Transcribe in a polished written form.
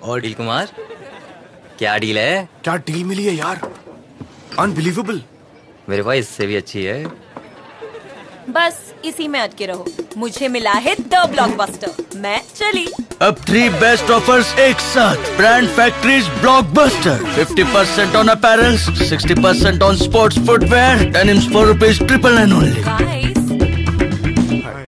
और डील कुमार, क्या डील है? क्या डील मिली है यार, अनबिलीवेबल। मेरे पास इससे भी अच्छी है। बस इसी में अटके रहो। मुझे मिला है द ब्लॉकबस्टर, मैं चली। अब 3 बेस्ट ऑफर्स एक साथ। Brand factories blockbuster, 50% on apparels, 60% on sports footwear, denims for ₹999 only।